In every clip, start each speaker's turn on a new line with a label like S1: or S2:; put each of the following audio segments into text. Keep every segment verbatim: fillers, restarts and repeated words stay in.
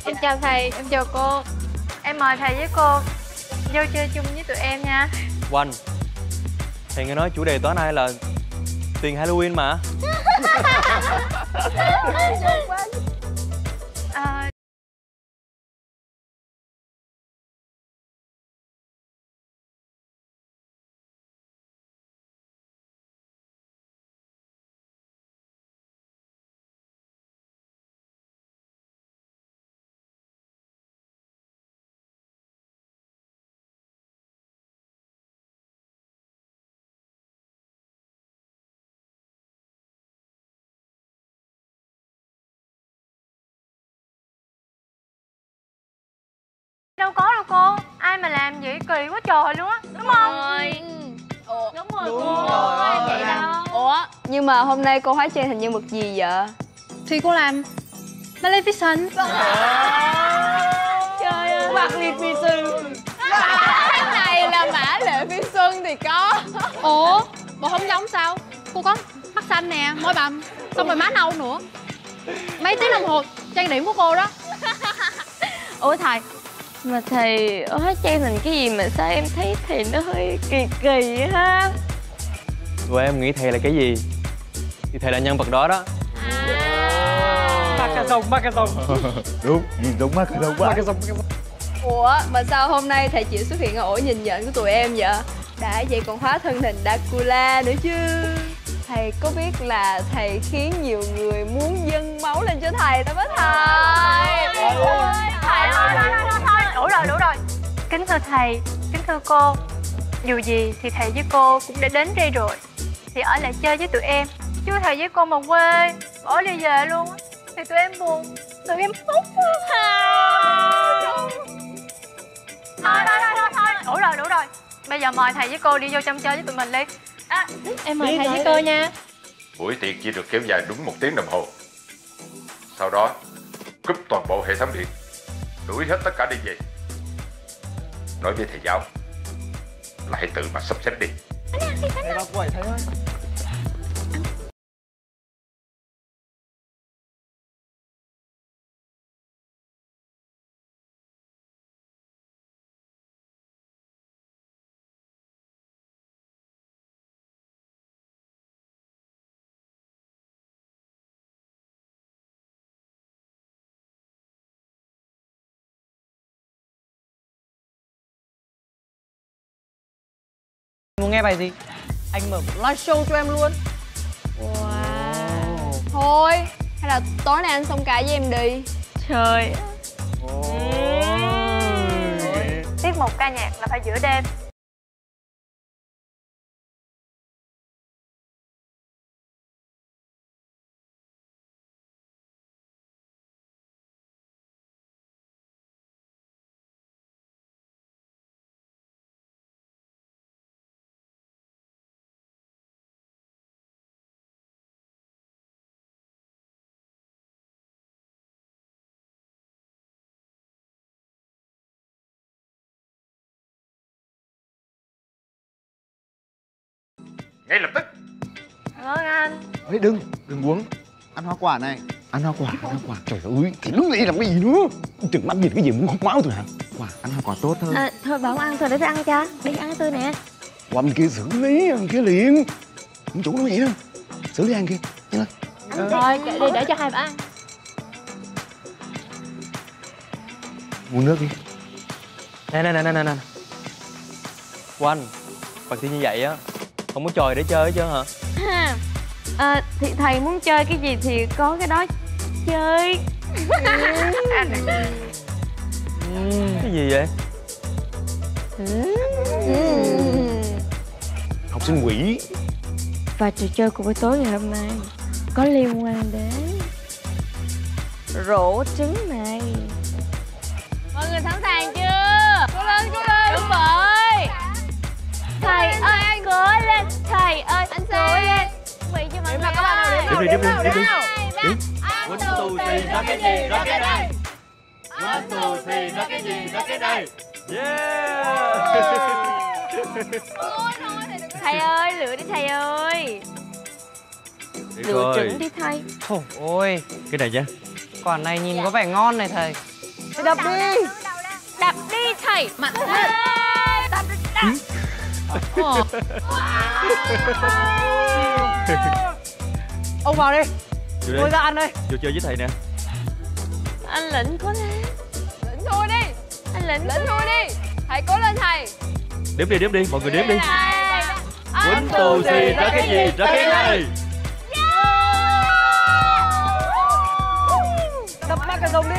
S1: Em chào thầy, em chào cô. Em mời thầy với cô vô chơi chung với tụi em nha.
S2: Oanh, thầy nghe nói chủ đề tối nay là tiền Halloween mà.
S1: À... Đâu có đâu cô. Ai mà làm vậy kỳ quá trời luôn á. Đúng không?
S3: Rồi.
S1: Ủa, đúng rồi
S4: Đúng
S1: cô.
S4: rồi.
S1: Ai vậy đâu.
S3: Ủa, nhưng mà hôm nay cô hóa trang thành nhân vật gì vậy?
S1: Thì cô làm Maleficent.
S3: Trời ơi, Maleficent. Cái này là Mã Lệ Phi Xuân thì có.
S1: Ủa, bộ không giống sao? Cô có mắt xanh nè, môi bầm, xong rồi má nâu nữa. Mấy tiếng đồng hồ trang điểm của cô đó.
S5: Ủa thầy, mà thầy hóa trang thành cái gì mà sao em thấy thầy nó hơi kỳ kỳ ha?
S2: Tụi em nghĩ thầy là cái gì thì thầy là nhân vật đó đó.
S4: Ba ca sông, ba ca sông.
S6: Đúng, đúng ba ca sông, ba ca sông.
S3: Ủa, mà sao hôm nay thầy chỉ xuất hiện ở ổ nhìn nhận của tụi em vậy? Đã vậy còn hóa thân thành Dracula nữa chứ. Thầy có biết là thầy khiến nhiều người muốn dâng máu lên cho thầy đó với thầy.
S1: Thầy ơi, thầy ơi, thôi, thôi, thôi, đủ rồi, đủ rồi. Kính thưa thầy, kính thưa cô, dù gì thì thầy với cô cũng đã đến đây rồi, thì ở lại chơi với tụi em. Chứ thầy với cô mà quê, bỏ đi về luôn thì tụi em buồn, tụi em khóc. Thôi, thôi, thôi, thôi, thôi, đủ rồi, đủ rồi. Bây giờ mời thầy với cô đi vô trong chơi với tụi mình đi. À, em mời thầy với cô nha.
S7: Buổi tiệc chỉ được kéo dài đúng một tiếng đồng hồ. Sau đó cúp toàn bộ hệ thống điện, đuổi hết tất cả đi về. Nói với thầy giáo là hãy tự mà sắp xếp đi.
S4: Thầy bao quẩy thầy ơi. Muốn nghe bài gì? Anh mở một live show cho em luôn.
S3: Wow. Thôi, hay là tối nay anh xông ca với em đi.
S5: Trời.
S1: Tiết mục ca nhạc là phải giữa đêm.
S7: Ngay lập tức.
S1: Cảm ơn anh.
S6: Ê, đừng, đừng uống. Ăn hoa quả này. Ăn hoa quả, ăn hoa quả. Trời ơi, thì đứng đây làm cái gì nữa? Chừng mắt nhìn cái gì muốn hút máu thôi hả? Quả, ăn hoa quả tốt hơn.
S5: À, thôi bảo ăn thôi để tôi ăn cho. Đi ăn tôi nè.
S6: Qua bên kia xử lý, bên kia liền. Ông chủ nói vậy đó. Xử lý ăn kia, nhanh lên.
S5: Thôi kệ đi để cho hai bà ăn.
S6: Uống nước đi.
S2: Nè nè nè nè nè. Oanh, phần thi như vậy á không có trò để chơi hết trơn hả?
S5: Ha. À, thì thầy muốn chơi cái gì thì có cái đó chơi.
S2: Cái gì vậy?
S6: Học sinh quỷ.
S5: Và trò chơi của buổi tối ngày hôm nay có liên quan đến rổ trứng này.
S3: Mọi người sẵn sàng chưa? Cố lên, cố lên. Đúng rồi.
S5: Thầy ơi, anh cố lên. Thầy ơi,
S3: Anh
S5: cố lên.
S3: Sang.
S5: Vị cho mọi
S3: Điểm
S5: người
S3: nào các bạn nào, điểm nào,
S2: Đi,
S3: điểm
S2: đi,
S3: nào,
S2: đi,
S3: điểm
S2: đi,
S3: nào.
S2: đi.
S3: One, two, three, ra cái gì, ra cái này.
S7: One, two, three, ra cái gì, ra cái này.
S2: Yeah.
S5: Thầy ơi, lựa đi thầy ơi.
S2: Đi
S5: Lựa
S2: coi.
S5: trứng đi thầy.
S4: Thôi ôi,
S2: Cái này nhá.
S4: quả này nhìn có vẻ ngon này thầy. Thì đập đi.
S5: Đập đi thầy. Mạnh lên. Đập đi. Đập. Ờ.
S4: Ông vào đi.
S2: Vô
S4: Tôi
S2: đây.
S4: ra ăn đây.
S2: Vô chơi với thầy nè.
S5: Anh Lĩnh có thế.
S3: Lĩnh thôi đi.
S5: Anh Lĩnh
S3: Lĩnh thôi đi. Thầy cố lên thầy.
S2: Đếm đi, đếm đi, mọi người đếm đi.
S3: Anh
S2: Quýnh tù xì ra cái gì, ra cái này.
S4: Đập ba cái rồng đi.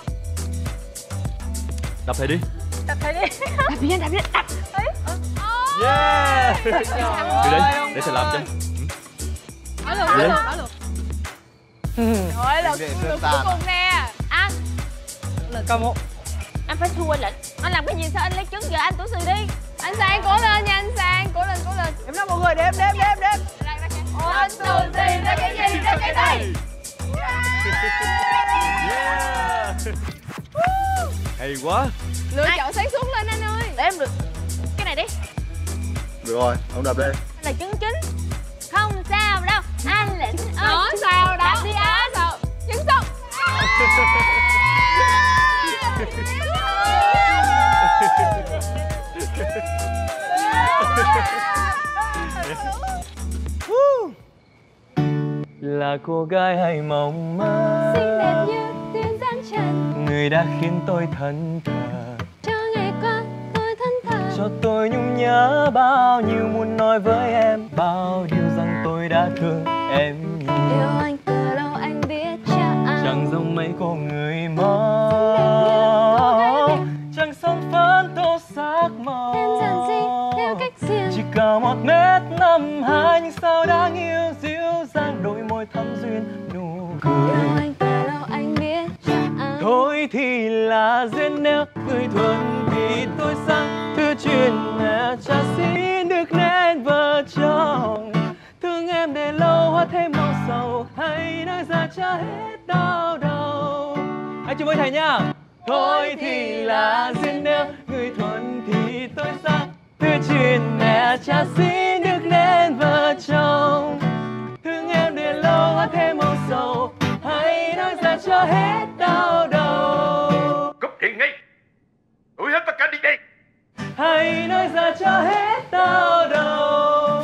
S2: Đập thầy đi.
S1: Đập thầy đi.
S5: Đập đi, đập đi, đập.
S2: Yeah. Vô đây, để thầy làm cho.
S3: Nói luôn,
S2: Vô
S3: nói
S2: đây.
S3: luôn, nói luôn. Rồi, lượt
S6: Để
S3: lượt
S6: ta
S3: cuối
S6: nè.
S3: cùng nè.
S5: Anh,
S4: Cầm hộ.
S5: anh phải thua anh Lĩnh. Anh làm cái gì sao anh lấy trứng giờ anh tủ xì đi.
S3: Anh Sang cố lên nha anh Sang, cố lên, cố lên.
S4: Đếm nào mọi người, đếm, đếm, đếm, đếm.
S3: One, two, three, ra cái gì, ra cái này.
S2: Yeah. Hay quá.
S3: Lựa chọn sáng suốt lên anh ơi.
S5: Để em được cái này đi.
S6: Được rồi, ông đập đi.
S5: Đây là trứng chính. Không sao đâu. Anh Lĩnh ơi.
S3: Đó, sao đó.
S5: Đập đi anh.
S3: Sao? Trứng xong.
S2: Là cô gái hay mộng mơ,
S3: Xinh đẹp như tiên dáng trần.
S2: người đã khiến tôi thẫn thờ,
S3: Cho ngày qua tôi thân thờ.
S2: cho tôi nhung nhớ bao nhiêu muốn nói với em bao điều rằng tôi đã thương em nhiều.
S3: Yêu anh từ lâu anh biết chẳng.
S2: Chẳng giống mấy cô người mong, chẳng son phấn tô sắc màu.
S3: Em giản dị theo cách riêng.
S2: Chỉ cao một mét năm hai nhưng sao đáng yêu dịu dàng đôi môi thắm duyên nụ
S3: Yêu
S2: cười.
S3: anh từ lâu anh biết chẳng.
S2: Thôi thì là duyên nếu người thuận thì tôi sang thư chuyện mẹ cha xin được nên vợ chồng. Thương em để lâu hóa thêm màu sầu hãy nói ra cho hết đau đầu. Hãy chung với thầy nha. Thôi thì là duyên nếu người thuận thì tôi sang thư chuyện mẹ cha xin được nên vợ chồng. Thương em để lâu hóa thêm màu sầu hãy nói ra cho hết đau đầu.
S7: Cúp điện ngay. Đuổi hết tất cả đi đi.
S2: Hãy nói ra cho hết đau đầu.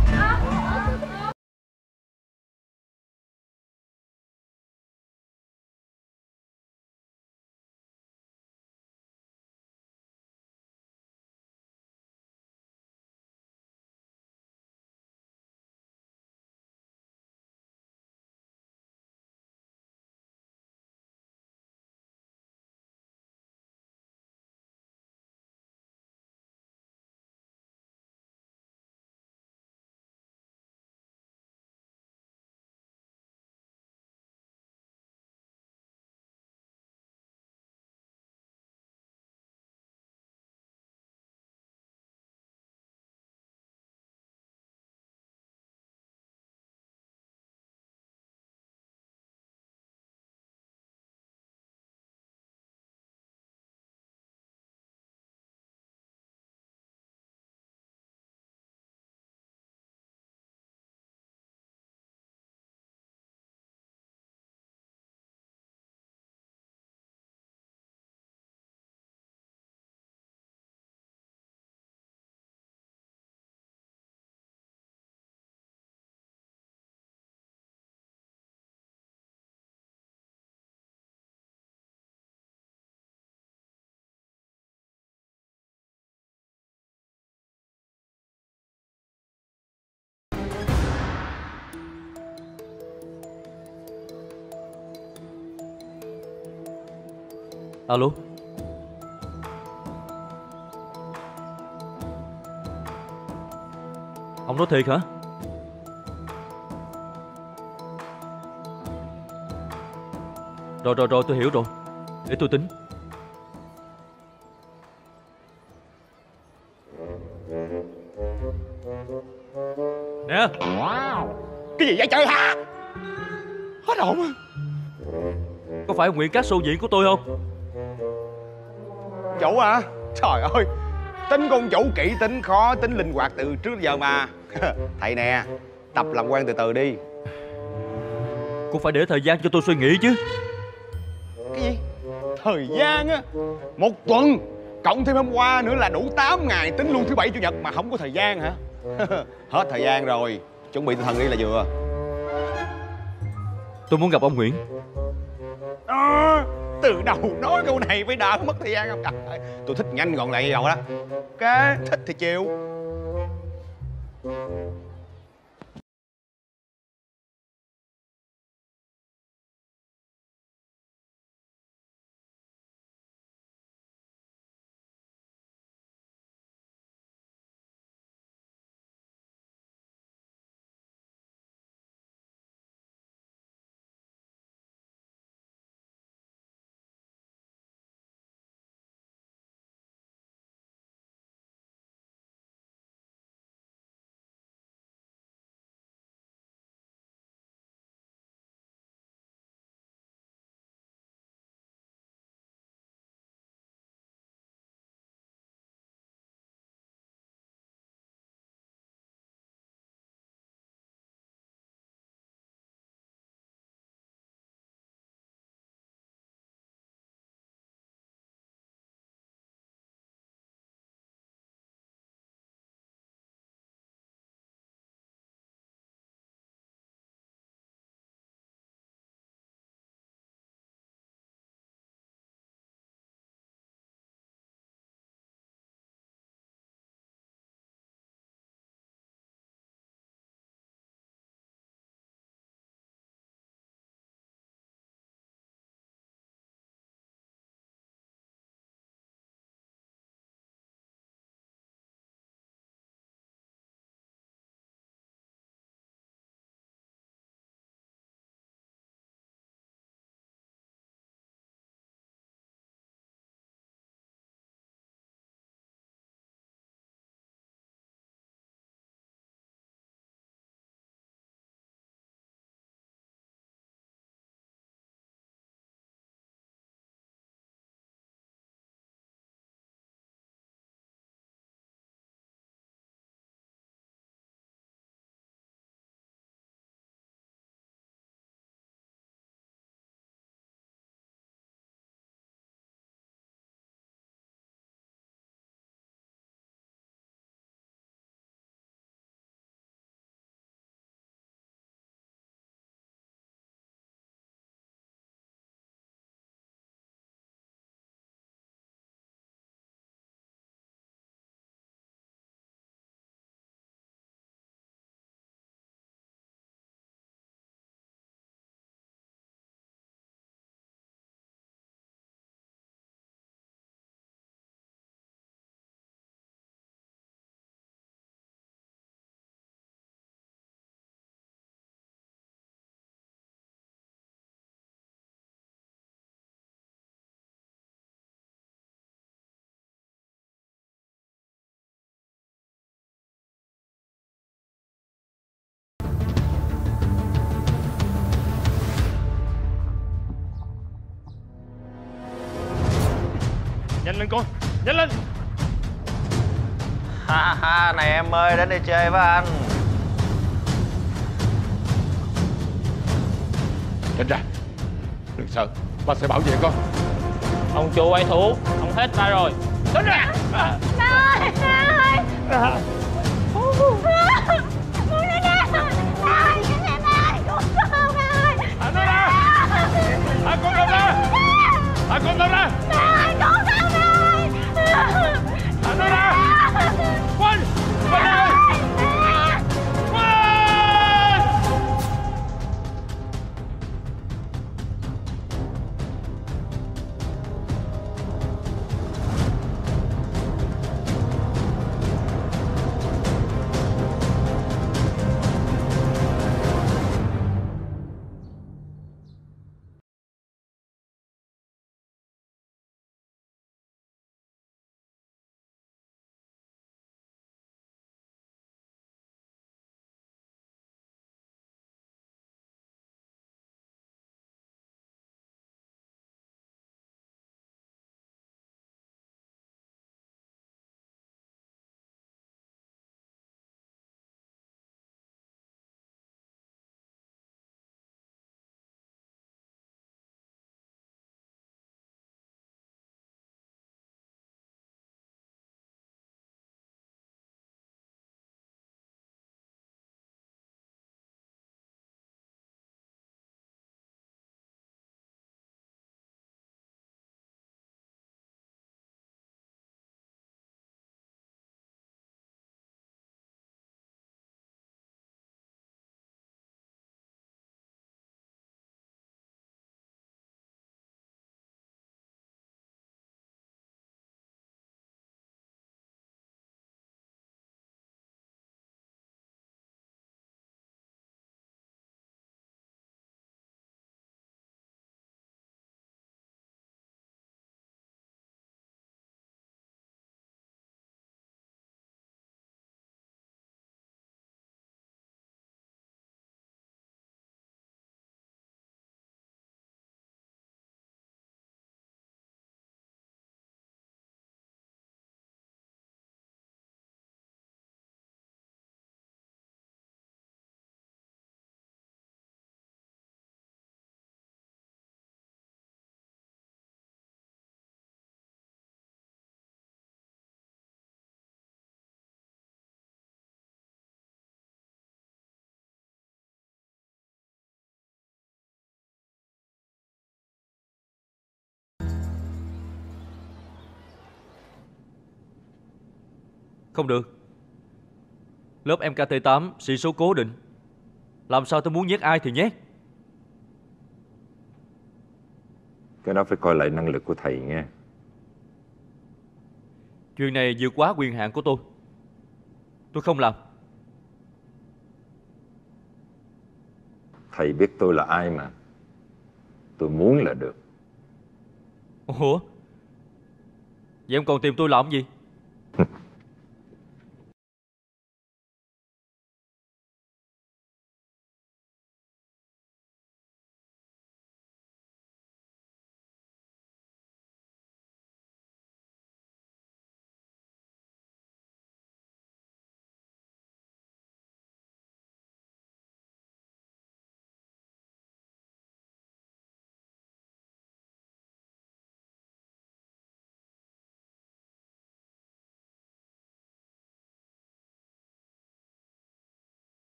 S2: Alo. Ông nói thiệt hả? Rồi rồi rồi tôi hiểu rồi. Để tôi tính. Nè.
S6: Cái gì vậy trời hả? Hết hồn à.
S2: Có phải Nguyễn Cát show diễn của tôi không?
S6: Chủ hả? Trời ơi, tính con chủ kỹ tính khó, tính linh hoạt từ trước giờ mà. Thầy nè, tập làm quen từ từ đi.
S2: Cũng phải để thời gian cho tôi suy nghĩ chứ.
S6: Cái gì? thời gian á, một tuần cộng thêm hôm qua nữa là đủ tám ngày, tính luôn thứ bảy chủ nhật mà không có thời gian hả? Hết thời gian rồi, chuẩn bị tinh thần đi là vừa.
S2: Tôi muốn gặp ông Nguyễn.
S6: À, từ đầu nói câu này phải đỡ mất thời gian không? Trời, tôi thích nhanh gọn lẹ rồi đó. Ok, thích thì chịu.
S2: Nhanh lên con, nhanh lên.
S8: Ha ha, này em ơi, đến đây chơi với anh.
S7: Tránh ra, đừng sợ, ba sẽ bảo vệ con.
S2: Ông chủ quay thủ, ông hết ta rồi.
S7: Tránh ra.
S1: Ba ơi, ba ơi. Buông nó ra. Ba ơi, cái này ba ơi, con con ơi.
S7: Thả nó ra. Thả con đâu ra. Thả con đâu ra.
S1: Ba ơi, con không ơi.
S7: Thả nó ra. Quên, quên ơi.
S2: Không được. Lớp em ca tê tám sĩ số cố định. Làm sao tôi muốn nhét ai thì nhét.
S7: Cái đó phải coi lại năng lực của thầy nghe.
S2: Chuyện này vượt quá quyền hạn của tôi. Tôi không làm.
S7: Thầy biết tôi là ai mà. Tôi muốn là được.
S2: Ủa? Vậy em còn tìm tôi làm gì?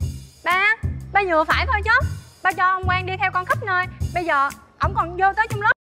S1: Ba, ba vừa phải thôi chứ. Ba cho ông Quang đi theo con khắp nơi. Bây giờ ổng còn vô tới trong lớp